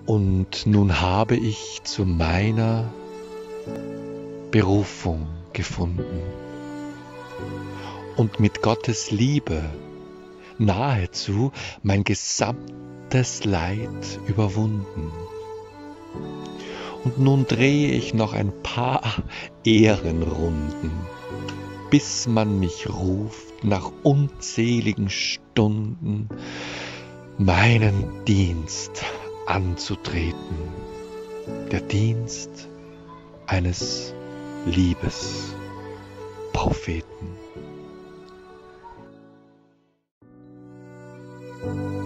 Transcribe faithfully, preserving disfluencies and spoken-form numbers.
Und nun habe ich zu meiner Berufung gefunden und mit Gottes Liebe nahezu mein gesamtes Leid überwunden. Und nun drehe ich noch ein paar Ehrenrunden, bis man mich ruft, nach unzähligen Stunden meinen Dienst anzutreten, der Dienst eines Liebespropheten.